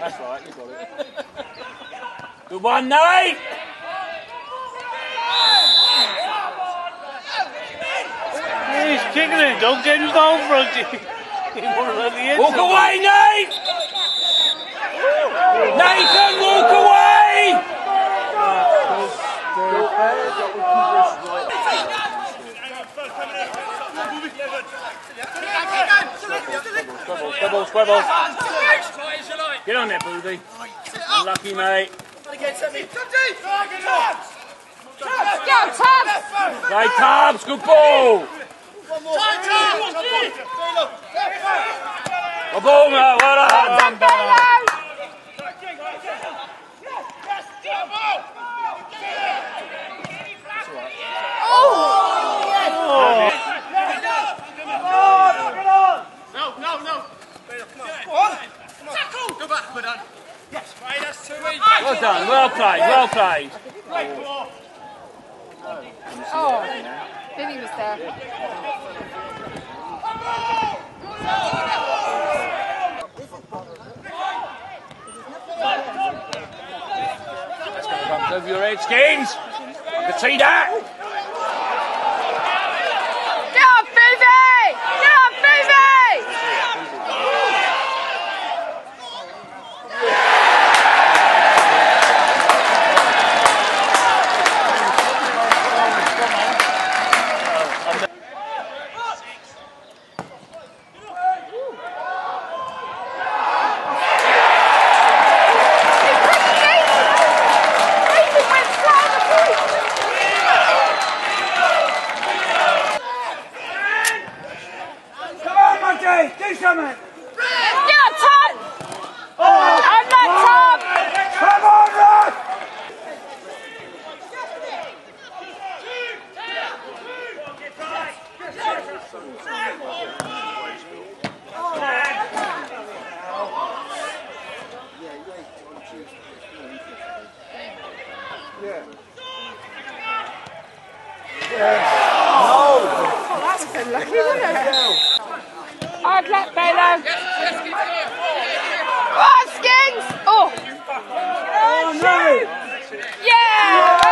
That's right, you got it. Good one, Nate! He's kicking it, don't get involved, Roger. Walk away, Nate! Nathan, walk away! Squibble. Get on there, Booby. Unlucky, mate. Play Tubbs, good ball. Good ball, mate. Well done. Well done, well played. Oh, Tivvy was there. That's going to come over your head, Skins. I can see that. Get up, Tivvy! Get up, Tivvy! Do something! Get up, Tom! I'm not Tom! Come on, Russ! That was unlucky, wasn't it? Hard luck, Belo. Oh, Skins! Oh! Oh, no! Yeah!